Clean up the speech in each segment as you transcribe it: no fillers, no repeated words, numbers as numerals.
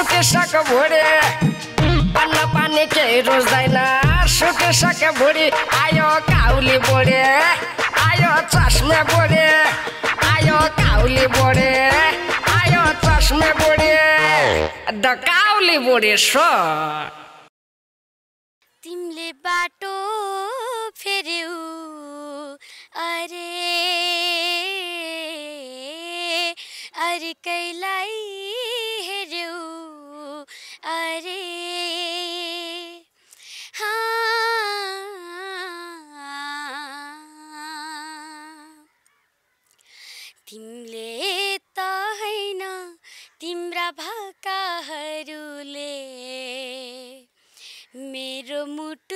सुकिसक्यो भुँडी अन्न पानी केही रुच्दैन सुकिसक्यो भुँडी आयो काउली बुढी आयो चस्मे बुढी आयो काउली बुढी आयो चस्मे बुढी द काउली बुढी सो तिमीले बाटो फेर्यौ अरे अर्कैलाई हेर्यौ अरे तिमीले त हैन तिम्रा भाकाहरूले मेरो मुटु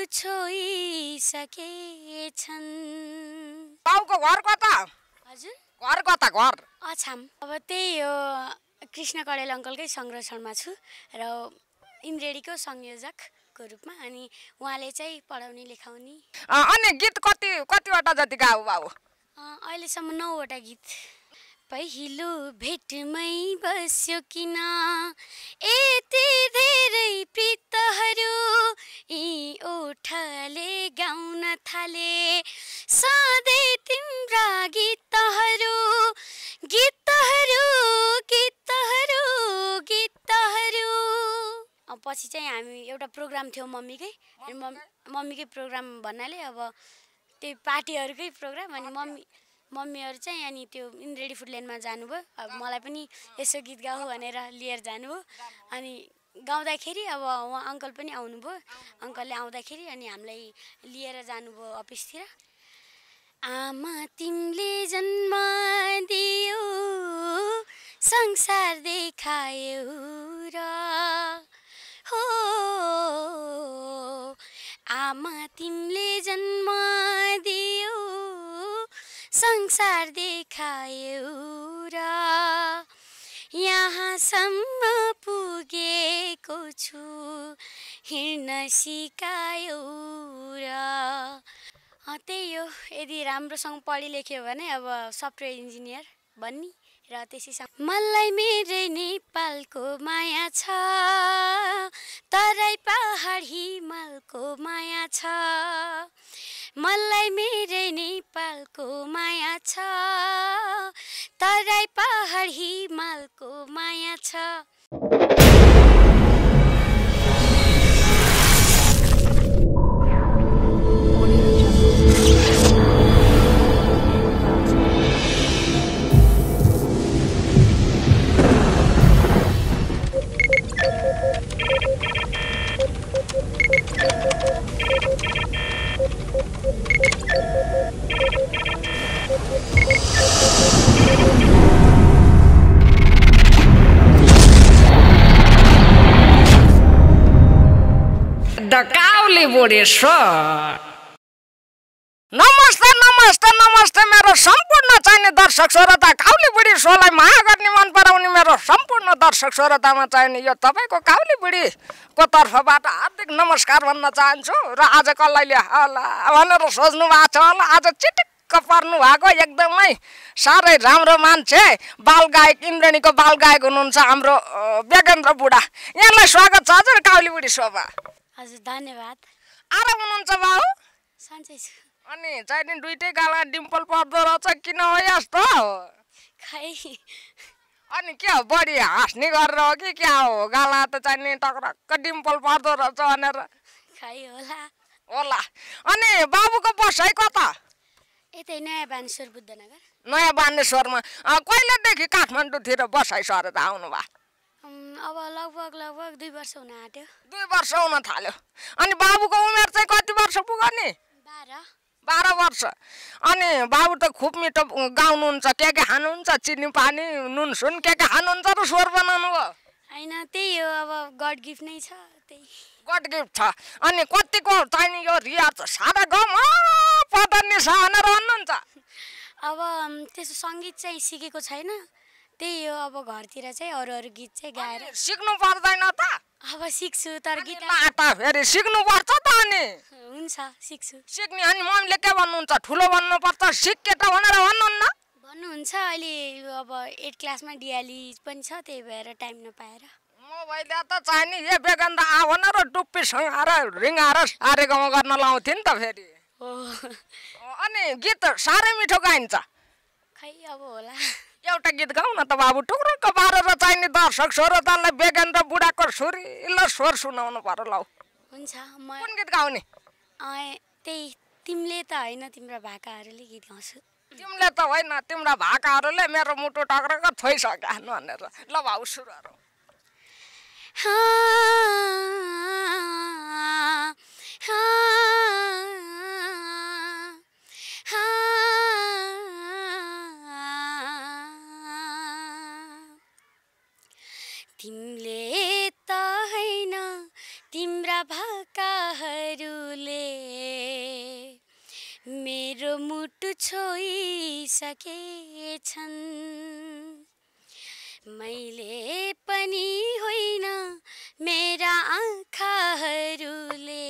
छोइसकेछन्। बाउको घर कता? हजुर घर कता? घर अछाम। अब त्यही हो कृष्ण कडेल अङ्कलकै संरक्षणमा छु र इन्द्रेडीको संयोजकको रूपमा अनि उहाँले चाहिँ पढाउने लेखाउने। अनि गीत कतिवटा जति गाऊ बाउ? अहिलेसम्म 9 वटा गीत। पहिलो भेटमै बस्यो किन यति धेरै प्रीतहरू यी ओठले गाउन थाले सधैँ तिम्रा गीतहरू गीतहरू गीतहरू गीतहरू। पछि चाहिँ हामी एउटा प्रोग्राम थियो मम्मीकै मम्मीकै प्रोग्राम भन्नाले अब त्यही पार्टीहरूकै प्रोग्राम अनि मम्मीहरू चाहिँ अनि त्यो इन्द्रेडी फुडल्यान्डमा जानुभयो। अब मलाई पनि यसो गीत गाऊ भनेर लिएर जानुभयो अनि गाउँदाखेरि अब उहाँ अङ्कल पनि आउनुभयो। अङ्कलले आउँदाखेरि अनि हामीलाई लिएर जानुभयो अफिसतिर। आमा तिमीले जन्म दियो संसार देखायौ र हो आमा तिमीले जन्म दियो संसार देखायौ र यहाँसम्म पुगेको छु हिँड्न सिकायौ र। त्यही हो यदि राम्रोसँग पढि लेख्यो भने अब सफ्टवेयर इन्जिनियर बन्ने र त्यसैसँग मलाई मेरै नेपालको माया छ तराई पहाड हिमालको माया छ मलाई मेरै नेपालको माया छ तराई पहाड हिमालको माया छ। The Kaulibudhi show. नमस्ते नमस्ते नमस्ते मेरो सम्पूर्ण चाहिने दर्शक श्रोता काउलीबुढी शोलाई माया गर्ने मन पराउने मेरो सम्पूर्ण दर्शक श्रोतामा चाहिने यो तपाईँको काउलीबुढीको तर्फबाट हार्दिक नमस्कार भन्न चाहन्छु। र आज कसलाई ल्या होला भनेर सोच्नु भएको छ होला। आज चिटिक्क पर्नु भएको एकदमै साह्रै राम्रो मान्छे बाल गायक इन्द्रेणीको बाल गायक हुनुहुन्छ हाम्रो बेगेन्द्र बुढा। यहाँलाई स्वागत छ हजुर काउलीबुढी शोमा। हजुर धन्यवाद। आराम हुनुहुन्छ बाउ? सन्चै छु। अनि चाहिने दुईटै गाला डिम्पल पर्दो रहेछ किन हो यस्तो? खै अनि के हो बढी हाँस्ने गरेर हो कि क्या हो? गाला त चाहिने टक्रक्क डिम्पल पर्दो रहेछ भनेर खै होला होला। अनि बाबुको बसाइ कता? यतै नयाँ बानेश्वर बुद्धनगर। नयाँ बानेश्वरमा कहिलेदेखि काठमाडौँतिर बसाइ सरेर आउनु भयो? अब लगभग 2 वर्ष हुन आँट्यो। 2 वर्ष हुन थाल्यो। अनि बाबुको उमेर चाहिँ कति वर्ष पुग्यो नि? 12 वर्ष। अनि बाबु त खुब मिठो गाउनुहुन्छ। के खानुहुन्छ? चिनी पानी नुन सुन के खानुहुन्छ र स्वर बनाउनु भयो? हैन त्यही हो अब गड गिफ्ट नै छ त्यही। गड गिफ्ट छ। अनि कतिको चाहिने यो रियाज सारा गाउँमा पदन्ने छ भनेर भन्नुहुन्छ? अब त्यसो सङ्गीत चाहिँ सिकेको छैन। त्यही हो अब घरतिर चाहिँ अरू गीत चाहिँ गाएर सिक्नु पर्दैन त? अब सिक्छु तर गीत लाटा फेरि सिक्नु पर्छ त। अनि हुन्छ सिक्छु। सिक्ने अनि मम्मीले के भन्नुहुन्छ? ठुलो भन्नुपर्छ सिक केटा भनेर भन्नुहुन्न? भन्नुहुन्छ। अहिले अब 8 क्लासमा डियाली पनि छ त्यही भएर टाइम नपाएर। मोबाइल त चाहिने ए बेगन्दा आवन र टुप्पीसँग आएर रिङाएर सारे गाउँ गर्न लाउँथे नि त फेरि अनि गीत साह्रै मिठो गाइन्छ खै अब होला एउटा गीत गाउँ न त बाबु टुक्रुक्क पारेर चाहिने दर्शक श्रोतालाई बेगेन्द्र बुढाको सुरिलो स्वर सुनाउनु पर्यो लौ हुन्छ म कुन गीत गाउने त्यही तिमीले त होइन तिम्रा भाकाहरूले गीत गाउँछु तिमीले त होइन तिम्रा भाकाहरूले मेरो मुटु टक्रेर छोइसक्या भनेर ल बाबु सुरु गरौँ तिमीले त होइन तिम्रा भाकाहरूले मेरो मुटु छोइसकेछन् मैले पनि होइन मेरा आँखाहरूले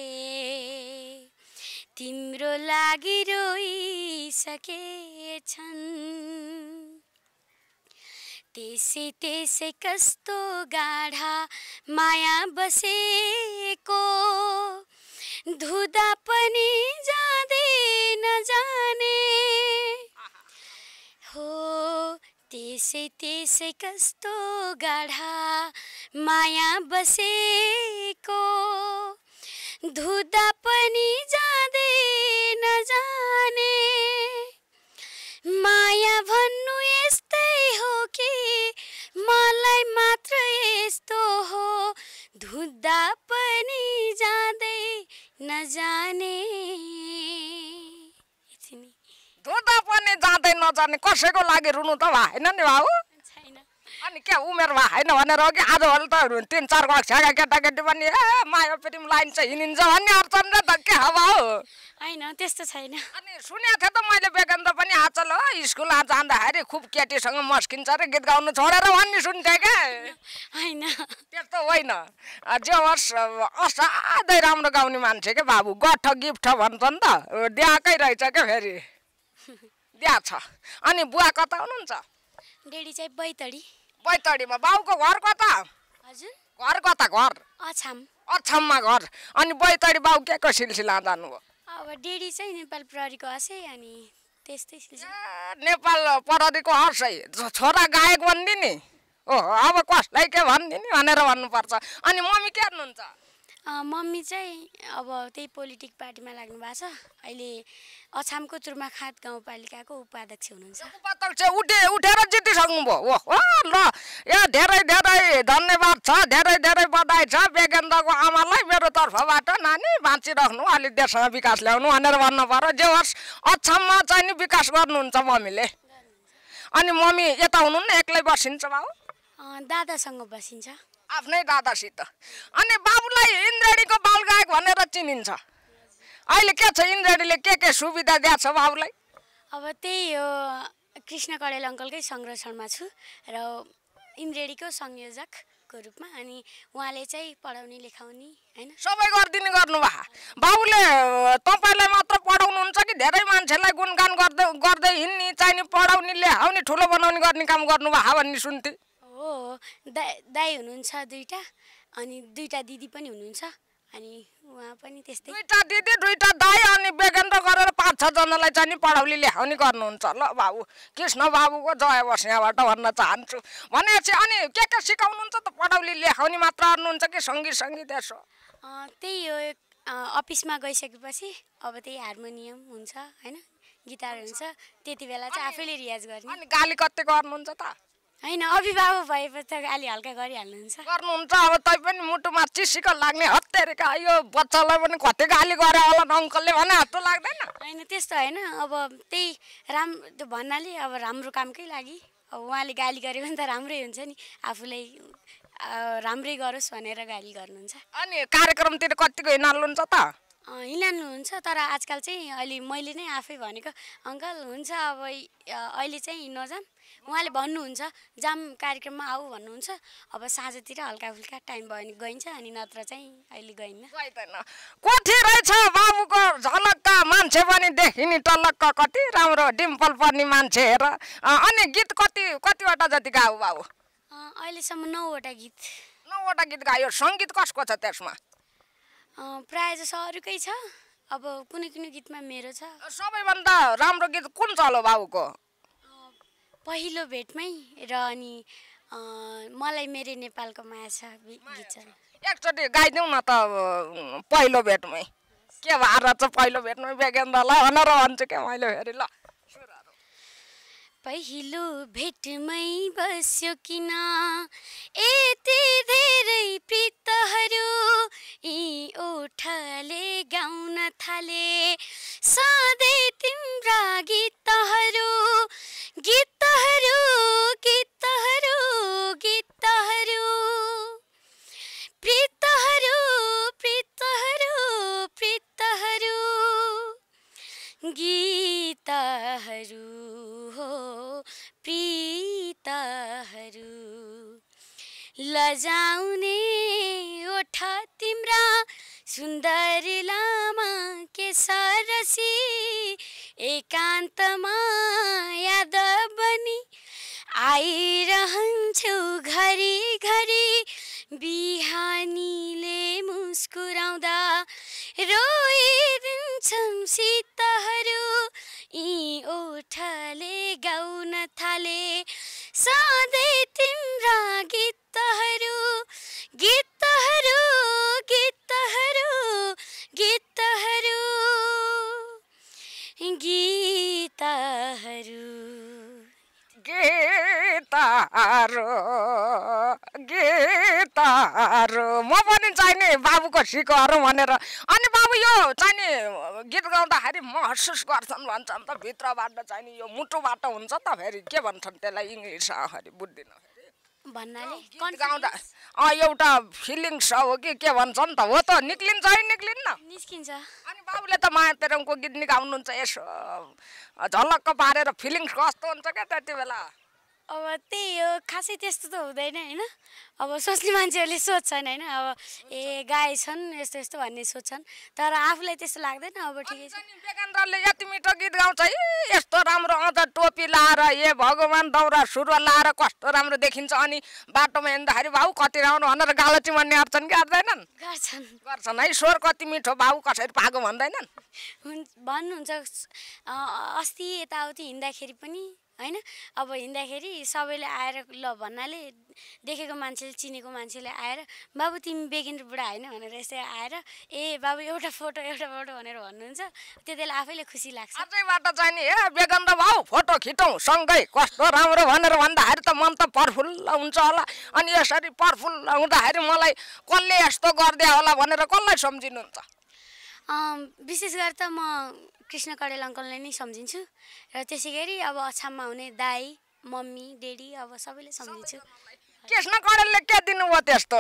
तिम्रो लागि रोइसकेछन् त्यसै कस्तो गाढा माया बसेको धुदा पनि जाँदै नजाने हो त्यसै कस्तो गाढा माया बसेको धुदा पनि जाँदै नजाने माया भन्नु यस्तै हो कि मलाई मात्र यस्तो हो धुदा पनि जाँदै नजाने धुदा पनि जाँदै नजाने कसैको लागि रुनु त भएन नि बाबु छैन अनि के उमेर भएन भनेर हो कि आजभोलि त 3-4 कक्षाका केटाकेटी पनि ए माया प्रेम लाइन चाहिँ हिँडिन्छ भन्ने अर्थन र त के हवा हो होइन त्यस्तो छैन अनि सुनेको थिएँ त मैले बेगेन्द्र पनि आचल हो स्कुल जाँदाखेरि खुब केटीसँग मस्किन्छ रे गीत गाउनु छोडेर भन्ने सुन्थेँ क्या होइन त्यस्तो होइन जे होस् असाध्यै राम्रो गाउने मान्छे के बाबु गठ गिफ्ट भन्छ नि त दिएकै रहेछ क्या फेरि दिया छ अनि बुवा कता हुनुहुन्छ डेडी चाहिँ बैतडीमा बाउको घर कता हजुर घर कता घर अछाममा घर अनि बैतडी बाउ के को सिलसिला जानुभयो अब डेडी चाहिँ नेपाल प्रहरीको हसै अनि त्यस्तै नेपाल प्रहरीको हसै छोरा गायक भनिदिने ओहो अब कसलाई के भनिदिने भनेर भन्नुपर्छ अनि मम्मी के गर्नुहुन्छ मम्मी चाहिँ अब त्यही पोलिटिक पार्टीमा लाग्नु भएको छ अहिले अछामको तुर्माखात गाउँपालिकाको उपाध्यक्ष हुनुहुन्छ उपाध्यक्ष उठेर जितिसक्नुभयो ओहो ल ए धेरै धेरै धन्यवाद छ धेरै बधाई छ बेगेन्द्रको आमालाई मेरो तर्फबाट नानी बाँचिराख्नु अलि देशमा विकास ल्याउनु भनेर भन्नु पर्यो जे होस् अछाममा चाहिँ नि विकास गर्नुहुन्छ मम्मीले अनि मम्मी यता हुनुहुन्न एक्लै बसिन्छ बाबु दादासँग बसिन्छ आफ्नै दादासित अनि बाबुलाई इन्द्रेणीको बालगायक भनेर चिनिन्छ अहिले के छ इन्द्रेणीले के सुविधा दिएको छ बाबुलाई अब त्यही हो कृष्ण कडेल अङ्कलकै संरक्षणमा छु र इन्द्रेणीको संयोजकको रूपमा अनि उहाँले चाहिँ पढाउने लेखाउने हैन सबै गरिदिने गर्नुभयो बाबुले तपाईँलाई मात्र पढाउनुहुन्छ कि धेरै मान्छेलाई गुणगान गर्दै हिँड्ने चाहिने पढाउने ल्याउने ठुलो बनाउने गर्ने काम गर्नुभयो भन्ने सुन्थे हो दाइ हुनुहुन्छ दुईटा अनि दुईटा दिदी पनि हुनुहुन्छ अनि उहाँ पनि त्यस्तै दुईटा दिदी दुईटा दाइ अनि बेगेन्द्र गरेर 5-6 जनालाई चाहिँ नि पढाउने ल्याउने गर्नुहुन्छ ल बाबु कृष्ण बाबुको जय होस् यहाँबाट भन्न चाहन्छु भनेपछि अनि के सिकाउनुहुन्छ त पढाउने ल्याउने मात्र गर्नुहुन्छ कि सङ्गीत यसो त्यही हो अफिसमा गइसकेपछि अब त्यही हार्मोनियम हुन्छ हैन गिटार हुन्छ त्यति बेला चाहिँ आफैले रियाज गर्ने अनि गाली कति गर्नुहुन्छ त हैन अभिभावक भएपछि त गाली हल्का गरिहाल्नुहुन्छ गर्नुहुन्छ अब तै पनि मुटुमा चिसिक लाग्ने हत्तेरिका यो बच्चालाई पनि कति गाली गरे होला अङ्कलले भने हत्तो लाग्दैन हैन त्यस्तो हैन अब त्यही त्यो भन्नाले अब राम्रो कामकै लागि अब उहाँले गाली गरे भने त राम्रै हुन्छ नि आफूलाई राम्रै गरोस् भनेर गाली गर्नुहुन्छ अनि कार्यक्रमतिर कतिको हिँड्नुहुन्छ त हिँड्नुहुन्छ तर आजकल चाहिँ अहिले मैले नै आफै भनेको अङ्कल हुन्छ अब अहिले चाहिँ नजाम उहाँले भन्नुहुन्छ जाम कार्यक्रममा आऊ भन्नुहुन्छ अब साँझतिर हल्का फुल्का टाइम भयो भने गइन्छ अनि नत्र चाहिँ अहिले गइन्न कोठी रहेछ बाबुको झलक्क मान्छे पनि देखिने टलक्क कति राम्रो डिम्पल पर्ने मान्छे हेर अनि गीत कतिवटा जति गाऊ बाबु अहिलेसम्म 9 वटा गीत 9वटा गीत गायो सङ्गीत कसको छ त्यसमा प्रायः जसो अरूकै छ अब कुनै कुनै गीतमा मेरो छ सबैभन्दा राम्रो गीत कुन छ होला बाबुको पहिलो भेटमै र अनि मलाई मेरो नेपालको माया छ गीत छ एकचोटि गाइदेऊ न त पहिलो भेटमै के भएर चाहिँ पहिलो भेटमै बेगेन्द्रलाई भनेर भन्छु क्या मैले फेरि ल पहिलो भेटमै बस्यो किन यति धेरै प्रीतहरू यी ओठले गाउन थाले सधैँ तिम्रा गीतहरू गीतहरू गीतहरू गीतहरू प्रीतहरू प्रीतहरू प्रीतहरू गीतहरू हो प्रीतहरू लजाउने ओठ तिम्रा सुन्दर लामा केसरसी एकान्तमा याद बनी आइरहन्छौ घरी घरी बिहानीले मुस्कुराउँदा रोइदिन्छन् शीतहरू यी ओठले गाउन थाले सधैँ तिम्रा गीतहरू गीतहरू गीतहरू गीतहरू गीतहरू गीतहरू गीतहरू म पनि चाहिने बाबुको सिकोहरू भनेर अनि बाबु यो चाहिने गीत गाउँदाखेरि महसुस गर्छन् भन्छन् त भित्रबाट चाहिने यो मुटुबाट हुन्छ त फेरि के भन्छन् त्यसलाई इङ्ग्लिसखेरि बुझ्दिनँ भन्नाले गीत गाउँदा एउटा फिलिङ्स हो कि के भन्छन् त हो त निक्लिन्छ है निक्लिन्न निस्किन्छ अनि बाबुले त माया तेरङको गीत निकाउनुहुन्छ यसो झलक्क पारेर फिलिङ्स कस्तो हुन्छ क्या त्यति बेला अब त्यही हो खासै त्यस्तो त हुँदैन होइन अब सोच्ने मान्छेहरूले सोध्छन् होइन अब ए गाएछन् यस्तो यस्तो भन्ने सोध्छन् तर आफूलाई त्यस्तो लाग्दैन अब ठिकै छ बेगेन्द्रले यति मिठो गीत गाउँछ यस्तो राम्रो अझ टोपी लाएर ए भगवान् दौरा सुरुवाल लाएर कस्तो राम्रो देखिन्छ अनि बाटोमा हिँड्दाखेरि बाबु कति राम्रो भनेर गालो चिमार्ने गर्छन् कि गर्दैनन् गर्छन् है स्वर कति मिठो बाबु कसरी पाएको भन्दैनन् भन्नुहुन्छ अस्ति यताउति हिँड्दाखेरि पनि होइन अब हिँड्दाखेरि सबैले आएर ल भन्नाले देखेको मान्छेले चिनेको मान्छेले आएर बाबु तिमी बेगेन्द्र बुढा होइन भनेर यसै आएर ए बाबु एउटा फोटो भनेर भन्नुहुन्छ त्यति बेला आफैले खुसी लाग्छ अझैबाट चाहिँ नि ए बेगेन्द्र बाबु फोटो खिचौँ सँगै कस्तो राम्रो भनेर भन्दाखेरि त मन त प्रफुल्ल हुन्छ होला अनि यसरी प्रफुल्ल हुँदाखेरि मलाई कसले यस्तो गरिदिया होला भनेर कसलाई सम्झिनुहुन्छ विशेष गरी त म कृष्ण कडेल अङ्कललाई नै सम्झिन्छु र त्यसै गरी अब अछाममा हुने दाई मम्मी डेडी अब सबैले सम्झिन्छु कृष्ण कडेलले के दिनुभयो त्यस्तो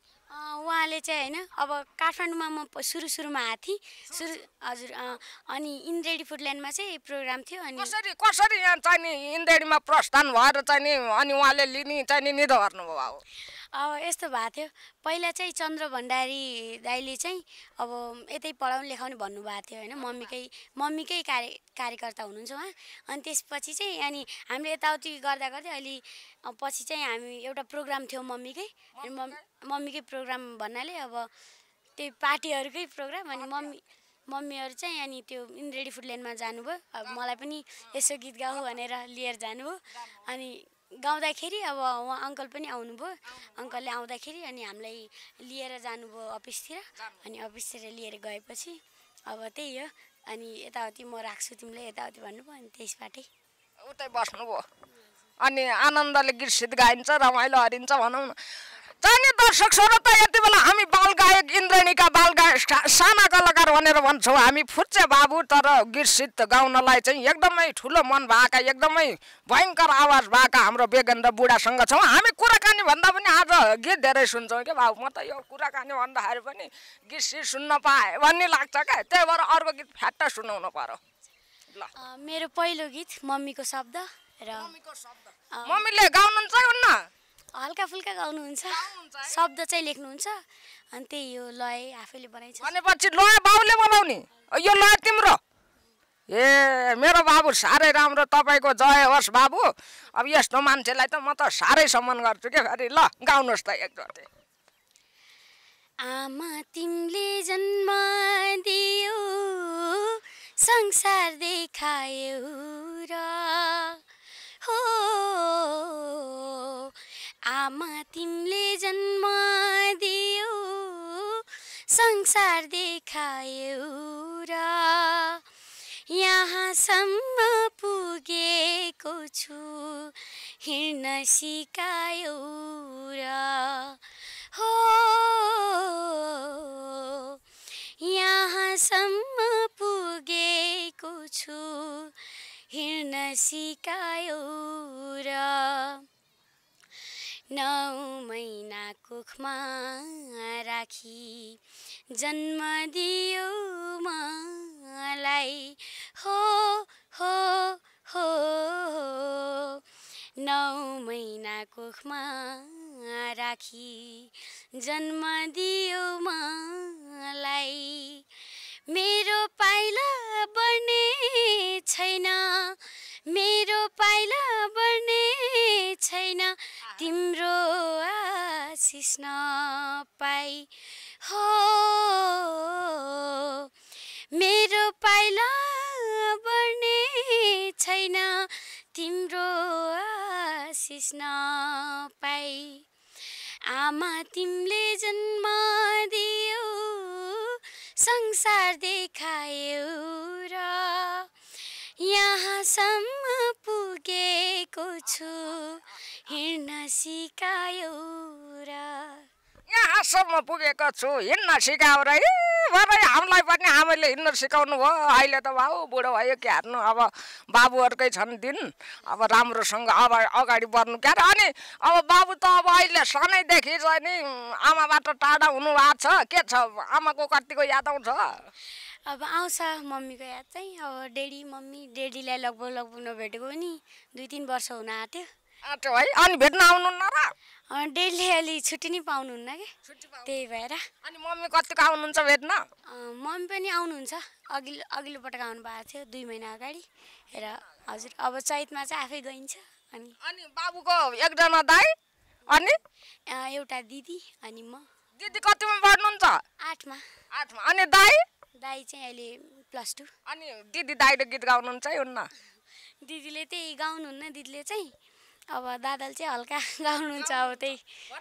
उहाँले चाहिँ होइन अब काठमाडौँमा म सुरुमा आएको थिएँ हजुर अनि इन्द्रेडी फुडल्यान्डमा चाहिँ प्रोग्राम थियो अनि कसरी यहाँ चाहिँ नि इन्द्रेडीमा प्रस्थान भएर चाहिँ नि अनि उहाँले लिने चाहिँ नि निधो गर्नुभयो अब यस्तो भएको थियो पहिला चाहिँ चन्द्र भण्डारी दाइले चाहिँ अब यतै पढाउनु लेखाउने भन्नुभएको थियो होइन मम्मीकै कार्यकर्ता हुनुहुन्छ उहाँ अनि त्यसपछि चाहिँ अनि हामीले यताउति गर्दा गर्दै अहिले पछि चाहिँ हामी एउटा प्रोग्राम थियो मम्मीकै प्रोग्राम भन्नाले अब त्यही पार्टीहरूकै प्रोग्राम अनि मम्मीहरू चाहिँ अनि त्यो इन्द्रेडी फुडल्यान्डमा जानुभयो अब मलाई पनि यसो गीत गाऊ भनेर लिएर जानुभयो अनि गाउँदाखेरि अब उहाँ अङ्कल पनि आउनुभयो अङ्कलले आउँदाखेरि अनि हामीलाई लिएर जानुभयो अफिसतिर अनि अफिसतिर लिएर गएपछि अब त्यही हो अनि यताउति म राख्छु तिमीले यताउति भन्नुभयो अनि त्यसबाटै उतै बस्नुभयो अनि आनन्दले गीत सित गाइन्छ रमाइलो हरिन्छ भनौँ न जाने दर्शक श्रोता यति बेला हामी बालगायक इन्द्रणीका बालगायक साना कलाकार भनेर भन्छौँ हामी फुच्चे बाबु तर गीत सित गाउनलाई चाहिँ एकदमै ठुलो मन भएका एकदमै भयङ्कर आवाज भएका हाम्रो बेगेन्द्र बुढासँग छौँ हामी कुराकानी भन्दा पनि आज गीत धेरै सुन्छौँ क्या बाबु म त यो कुराकानी भन्दाखेरि पनि गीत सित सुन्न पाएँ भन्ने लाग्छ क्या त्यही भएर अर्को गीत फ्याट्ट सुनाउनु पर्यो ल मेरो पहिलो गीत मम्मीको शब्द र मम्मीले गाउनुहुन्छ हुन्न हल्का फुल्का गाउनुहुन्छ शब्द चाहिँ लेख्नुहुन्छ अनि त्यही हो लय आफैले बनाइन्छ भनेपछि लय बाबुले बनाउने यो लय तिम्रो ए मेरो बाबु साह्रै राम्रो तपाईँको जय होस् बाबु अब यस्तो मान्छेलाई त म त साह्रै सम्मान गर्छु क्या फेरि ल गाउनुहोस् त एकचोटि आमा तिमीले जन्म दियो संसार देखायौ र हो आमा तिमीले जन्म दियो संसार देखायौ र यहाँसम्म पुगेको छु हिँड्न सिकायौ र हो यहाँसम्म पुगेको छु हिँड्न सिकायौ र 9 महिना कुखमा राखी जन्म दियो मलाई हो हो हो 9 महिना कुखमा राखी जन्म दियो मलाई मेरो पाइला बढ्ने छैन मेरो पाइला बढ्ने छैन तिम्रो आशिष नपाई हो मेरो पाइला बढ्ने छैन तिम्रो आशिष नपाई आमा तिमीले जन्म दियो संसार देखायौ र यहाँसम्म पुगेको छु हिँड्न सिकायौ र यहाँसम्म पुगेको छु हिँड्न सिकाऊ र भरे हामीलाई पनि आमाले हिँड्न सिकाउनु भयो अहिले त बाबु बुढो भयो के हार्नु अब बाबुहरूकै छन् दिन अब राम्रोसँग अब अगाडि बढ्नु क्या अनि अब बाबु त अब अहिले सानैदेखि चाहिँ नि आमाबाट टाढा हुनुभएको छ के छ आमाको कतिको याद आउँछ अब आउँछ मम्मीको याद चाहिँ अब डेडीलाई लगभग नभेटेको नि 2-3 वर्ष हुन आँट्यो है अनि भेट्न आउनुहुन्न र डेडीले अलि छुट्टी नै पाउनुहुन्न कि त्यही भएर अनि मम्मी कतिको आउनुहुन्छ भेट्न मम्मी पनि आउनुहुन्छ अघिल्लो पटक आउनु भएको थियो 2 महिना अगाडि र हजुर अब चैतमा चाहिँ आफै गइन्छ अनि बाबुको एकजना दाइ अनि एउटा दिदी अनि म दिदी कतिमा पढ्नुहुन्छ 8मा अनि दाइ चाहिँ अहिले +2 अनि दिदी दाइले गीत गाउनुहुन्छ है हुन्न दिदीले त्यही गाउनुहुन्न दिदीले चाहिँ अब दादाले चाहिँ हल्का गाउनुहुन्छ अब त्यही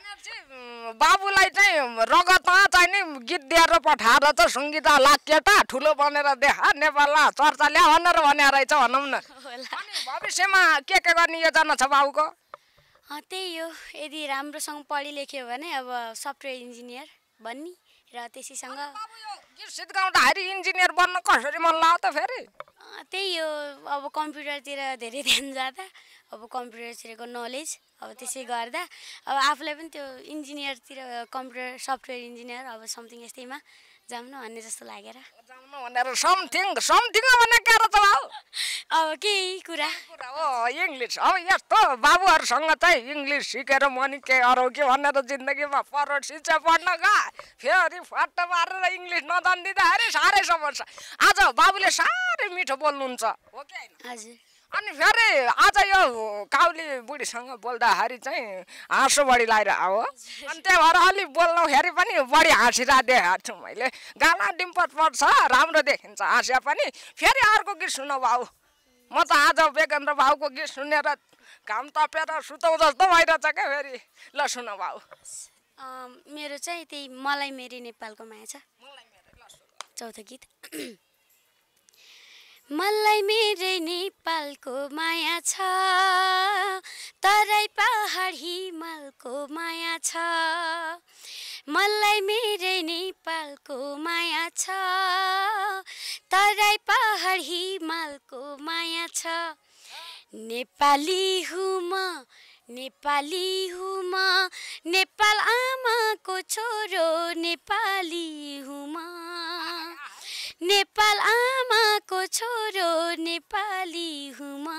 बाबुलाई चाहिँ रगतमा चाहिँ नि गीत दिएर पठाएर त सङ्गीता लाकेटा ठुलो बनेर देखा नेपालमा चर्चा ल्या भनेर भने रहेछ भनौँ न अनि भविष्यमा के गर्ने योजना छ बाबुको त्यही हो यदि राम्रोसँग पढि लेख्यो भने अब सफ्टवेयर इन्जिनियर बन्ने र त्यसैसँग गीत सित गाउँदाखेरि इन्जिनियर बन्न कसरी मन लाग्यो त फेरि त्यही हो अब कम्प्युटरतिर धेरै ध्यान जाँदा अब कम्प्युटरतिरको नलेज अब त्यसै गर्दा अब आफूलाई पनि त्यो इन्जिनियरतिर कम्प्युटर सफ्टवेयर इन्जिनियर अब समथिङ यस्तैमा जाउँ न भन्ने जस्तो लागेर समथिङ भने के रहेछ बाबु अब केही कुरा हो इङ्ग्लिस अब यस्तो बाबुहरूसँग चाहिँ इङ्ग्लिस सिकेर मनी के अरौ के भनेर जिन्दगीमा परोड शिक्षा पढ्न गए फेरि फट्ट मारेर इङ्ग्लिस नजान्दिँदाखेरि साह्रै समस्या आज बाबुले साह्रै मिठो बोल्नुहुन्छ हो कि होइन हजुर अनि फेरि आज यो काउली बुढीसँग बोल्दाखेरि चाहिँ हाँसो बढी लागिरहेको हो अनि त्यही भएर अलिक बोल्दाखेरि पनि बढी हाँसिरहेको देखाएको छु मैले गाला डिम्पट पर्छ राम्रो देखिन्छ हाँस्या पनि फेरि अर्को गीत सुन बाबु म त आज बेगेन्द्र बाबुको गीत सुनेर घाम तपेर सुतौ जस्तो भइरहेछ क्या फेरि ल सुन बाबु मेरो चाहिँ त्यही मलाई मेरी नेपालको माया छ चौथो गीत मलाई मेरै नेपालको माया छ तराई पहाड हिमालको माया छ मलाई मेरै नेपालको माया छ तराई पहाड हिमालको माया छ नेपाली हुँ म नेपाल आमाको छोरो नेपाली हुँ म नेपाल आमाको छोरो नेपाली हुँ म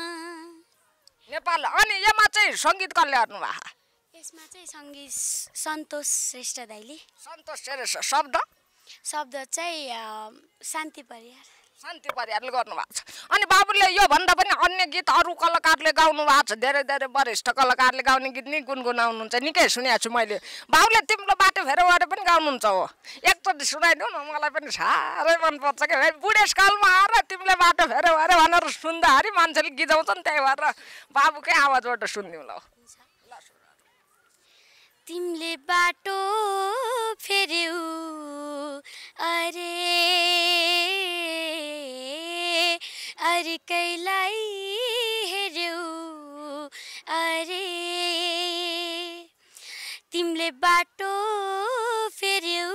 नेपाल अनि यसमा चाहिँ सङ्गीत कसले गर्नुभएको यसमा चाहिँ सङ्गीत सन्तोष श्रेष्ठ दाइले सन्तोष श्रेष्ठ शब्द चाहिँ शान्ति परियार शान्ति परियारले गर्नुभएको छ। अनि बाबुले यो भन्दा पनि अन्य गीत अरू कलाकारले गाउनु भएको छ, धेरै धेरै वरिष्ठ कलाकारले गाउने गीत नि गुनगुनाउनुहुन्छ, निकै सुनेको छु मैले। बाबुले तिम्रो बाटो फेर वारे पनि गाउनुहुन्छ हो, एकचोटि सुनाइदिउ न, मलाई पनि साह्रै मनपर्छ कि भाइ। बुढेसकालमा आएर तिमीले बाटो फेर वारे भनेर सुन्दाखेरि मान्छेले गिजाउँछन्, त्यही भएर बाबुकै आवाजबाट सुनिदिउँ ल। तिमीले बाटो फेर्यौ अरे कैलाई हेर्यौ अरे तिमीले बाटो फेर्यौ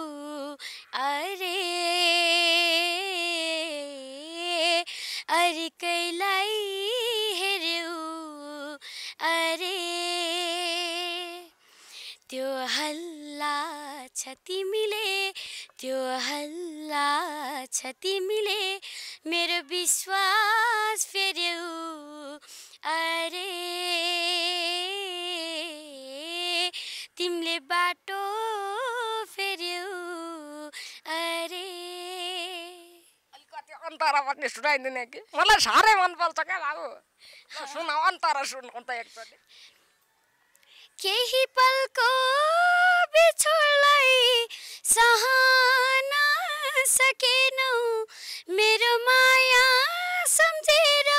अरे कैलाई हेर्यौ अरे त्यो हल्ला छ तिमीले, त्यो हल्ला छ तिमीले मेरो विश्वास फेर्यौ अरे तिमीले बाटो फेर्यौ अरे। अलिकति अन्तरा पनि सुनाइदिने कि, मलाई साह्रै मनपर्छ क्या बाबु। सुनाऊ अन्तरा, सुनाऊ त एकचोटि। केही पलको बिछोडलाई सहन सकेनौ, मेरो माया सम्झेर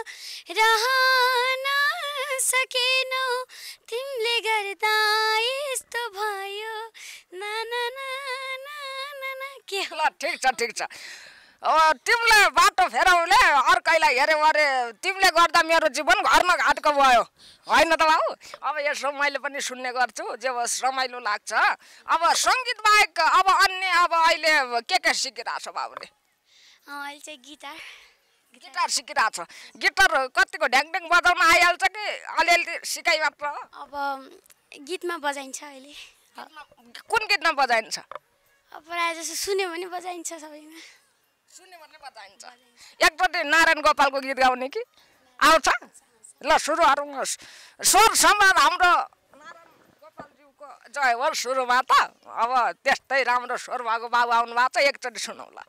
रहन सकेनौ, तिमीले गर्दा यस्तो भयो ना ना ना ना ना ना। के ल ठिक छ ठिक छ। अब तिमीले बाटो फेराउले अर्कैलाई हेऱ्यौ अरे, तिमीले गर्दा मेरो जीवन घर्म घाटको भयो होइन त बाबु। अब यसो मैले पनि सुन्ने गर्छु, जे होस् रमाइलो लाग्छ। अब सङ्गीत बाहेक अब अन्य अब अहिले के सिकिरहेको छ बाबुले? अहिले चाहिँ गिटार सिकिरहेको छ। गिटार कतिको ढ्याङढ्याङ बजाउन आइहाल्छ कि अलिअलि सिकाइ मात्र? अब गीतमा बजाइन्छ अहिले। कुन गीतमा बजाइन्छ? अब प्रायः जस्तो सुन्यो भने बजाइन्छ, सबैमा सुन्यो भने बजाइन्छ। एकचोटि नारायण गोपालको गीत गाउने कि आउँछ? ल सुरु गरौँस्। स्वर सम्राट हाम्रो नारायण गोपालज्यूको जय होस् सुरुमा त। अब त्यस्तै राम्रो स्वर भएको बाबु आउनु भएको छ, एकचोटि सुनौ ल।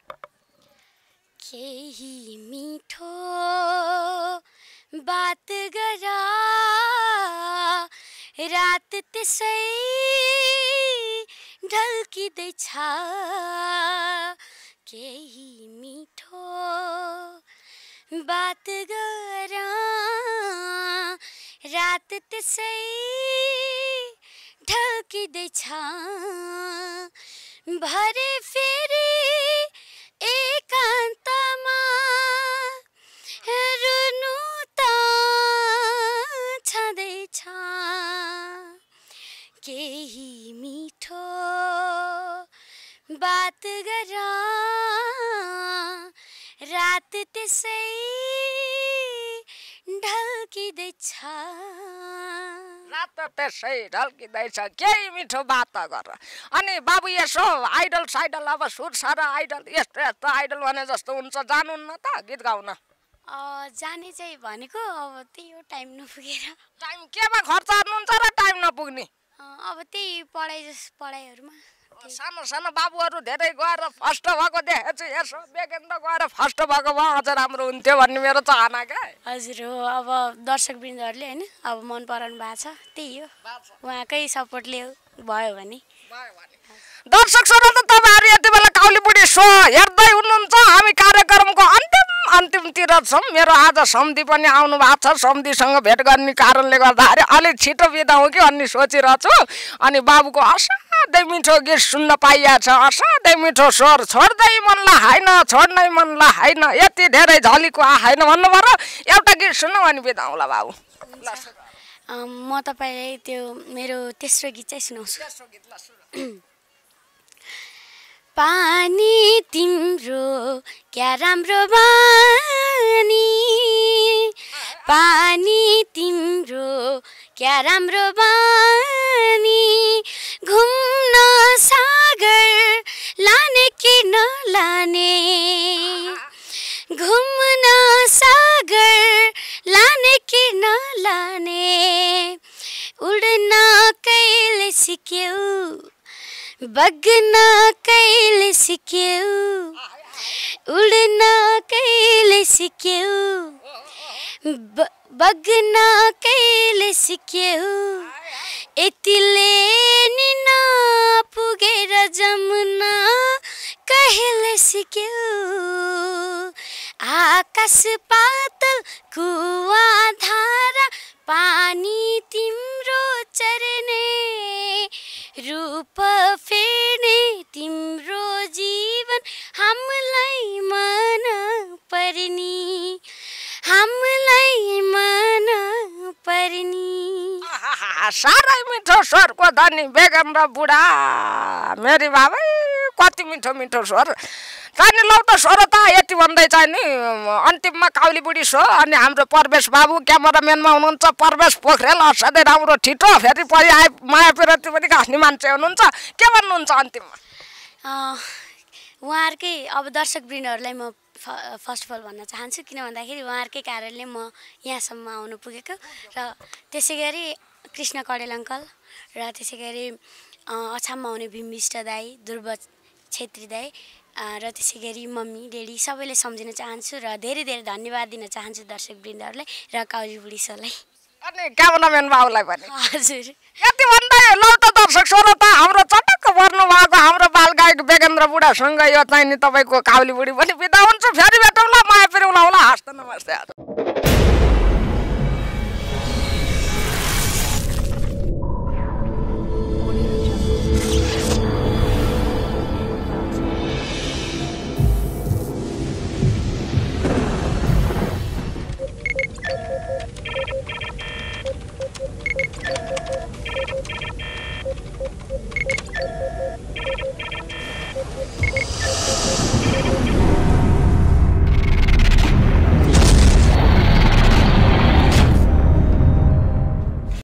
केही मिठो बात गरा रात त्यसै ढल्किँदैछ, केही मिठो बात गरा रात त्यसै ढल्किँदैछ, भरे फेरि एकान्तमा रुनु त छँदैछ, केही मिठो बात गरा रात त्यसै ढल्किँदैछ, रात त्यसै ढल्किँदैछ, केही मिठो बात गर। अनि बाबु यसो आइडल साइडल अब सुर सारा आइडल यस्तो यस्तो आइडल भने जस्तो हुन्छ, जानुहुन्न त गीत गाउन? जाने चाहिँ भनेको अब त्यही हो, टाइम नपुगेर। टाइम केमा खर्च गर्नुहुन्छ र टाइम नपुग्ने? अब त्यही पढाइहरूमा। सानो सानो बाबुहरू धेरै गएर फर्स्ट भएको देखेको छु, यसो बेगेन्द्र गएर फर्स्ट भएको भए अझ राम्रो हुन्थ्यो भन्ने मेरो चाहना क्या। हजुर हो, अब दर्शकवृन्दहरूले होइन अब मन पराउनु भएको छ, त्यही हो, उहाँकै सपोर्टले भयो भने। दर्शक श्रोता तपाईँहरू यति बेला काउलीबुढी सो हेर्दै हुनुहुन्छ। हामी कार्यक्रमको अन्तिमतिर छौँ। मेरो आज सम्धी पनि आउनु भएको छ, सम्धीसँग भेट गर्ने कारणले गर्दाखेरि अलिक छिटो बिदा हो कि अन्य सोचिरहेको छु। अनि बाबुको असाध्यै मिठो गीत सुन्न पाइएको छ, असाध्यै मिठो स्वर, छोड्दै मनलाई होइन छोड्नै मनलाई होइन, यति धेरै झलीको होइन भन्नुभयो। एउटा गीत सुन्नु अनि बिदा होला बाबु। म तपाईँलाई त्यो मेरो तेस्रो गीत चाहिँ सुनाउँछु। पानी तिम्रो क्या राम्रो बानी, पानी तिम्रो क्या राम्रो बानी, घुम्न सागर लाने कि नलाने, घुम्न सागर लाने कि नलाने, उड्न कहिले सिक्यौ बग्न कहिले सिक्यौ, उड्न कहिले सिक्यौ बग्न कहिले सिक्यौ यतिले नि नपुगेर जमुना कहिले सिक्यौ आकाश पातल कुवा धारा पानी तिम्रो चर्ने रूप फेर्ने तिम्रो जीवन हामीलाई मन पर्नी हामीलाई मन पर्नी साह्रै मिठो स्वरको धनी बेगेन्द्र बुढा मेरी बाबा कति मिठो मिठो स्वर चाहिँ लौ त स्वर त यति भन्दै चाहिँ नि अन्तिममा काउलीबुढी सो अनि हाम्रो परवेश बाबु क्यामेराम्यानमा हुनुहुन्छ परवेश पोखरेल असाध्यै राम्रो ठिटो फेरि पछि आए माया पिरती पनि घाँस्ने मान्छे हुनुहुन्छ के भन्नुहुन्छ अन्तिममा उहाँहरूकै अब दर्शकवृन्दहरूलाई म फर्स्ट अफ अल भन्न चाहन्छु किन भन्दाखेरि उहाँहरूकै कारणले म यहाँसम्म आउनु पुगेको र त्यसै गरी कृष्ण कडेल अङ्कल र त्यसै गरी अछाममा आउने भीमविष्ट दाई ध्रुव छेत्री दाई र त्यसै गरी मम्मी डेडी सबैले सम्झिन चाहन्छु र धेरै धेरै धन्यवाद दिन चाहन्छु दर्शकवृन्दहरूलाई र काउलीबुढी सोलाई अनि क्यामेराम्यान बाबुलाई पनि हजुर यति भन्दै लौ त दर्शक श्रोता हाम्रो चटक्क पर्नु भएको हाम्रो बालगायक बेगेन्द्र बुढासँग यो चाहिँ नि तपाईँको काउलीबुढी पनि बिदा हुन्छ फेरि भेटौँला माया पिरौँला होला हस्त नमस्ते Thank you.